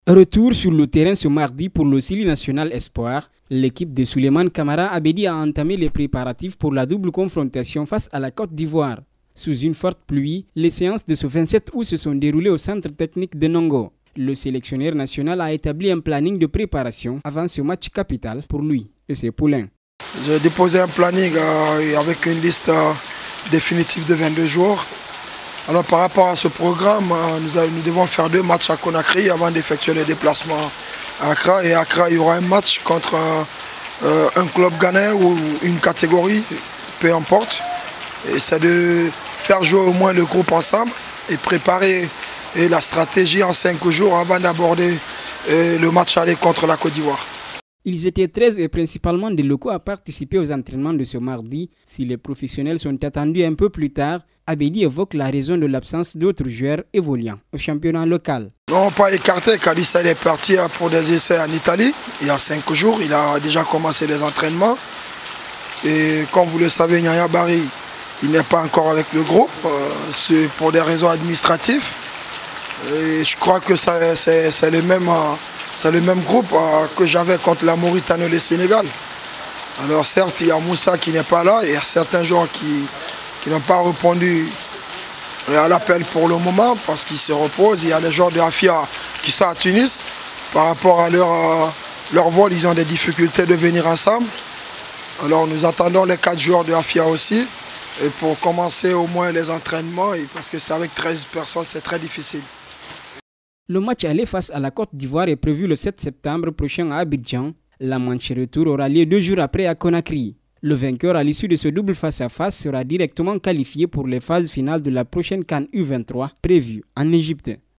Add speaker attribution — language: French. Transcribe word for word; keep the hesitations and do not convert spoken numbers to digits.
Speaker 1: Retour sur le terrain ce mardi pour le Sili National Espoir. L'équipe de Souleymane Camara Abedi a entamé les préparatifs pour la double confrontation face à la Côte d'Ivoire. Sous une forte pluie, les séances de ce vingt-sept août se sont déroulées au centre technique de Nongo. Le sélectionneur national a établi un planning de préparation avant ce match capital pour lui et ses poulains.
Speaker 2: J'ai déposé un planning euh, avec une liste euh, définitive de vingt-deux joueurs. Alors par rapport à ce programme, euh, nous, nous devons faire deux matchs à Conakry avant d'effectuer le déplacement à Accra. Et à Accra, il y aura un match contre euh, un club ghanéen ou une catégorie, peu importe. Et c'est de faire jouer au moins le groupe ensemble et préparer et la stratégie en cinq jours avant d'aborder euh, le match aller contre la Côte d'Ivoire.
Speaker 1: Ils étaient treize et principalement des locaux à participer aux entraînements de ce mardi. Si les professionnels sont attendus un peu plus tard, Abedi évoque la raison de l'absence d'autres joueurs évoluant au championnat local.
Speaker 2: Non, pas écarté. Kalissa est parti pour des essais en Italie. Il y a cinq jours, il a déjà commencé les entraînements. Et comme vous le savez, Nyaya Barry, il n'est pas encore avec le groupe. Euh, c'est pour des raisons administratives. Et je crois que c'est le même... Euh, C'est le même groupe euh, que j'avais contre la Mauritanie et le Sénégal. Alors certes, il y a Moussa qui n'est pas là et il y a certains joueurs qui, qui n'ont pas répondu à l'appel pour le moment parce qu'ils se reposent. Il y a les joueurs de Afia qui sont à Tunis. Par rapport à leur, euh, leur vol, ils ont des difficultés de venir ensemble. Alors nous attendons les quatre joueurs de Afia aussi et pour commencer au moins les entraînements et parce que c'est avec treize personnes, c'est très difficile.
Speaker 1: Le match aller face à la Côte d'Ivoire est prévu le sept septembre prochain à Abidjan. La manche retour aura lieu deux jours après à Conakry. Le vainqueur à l'issue de ce double face-à-face sera directement qualifié pour les phases finales de la prochaine CAN U vingt-trois prévue en Égypte.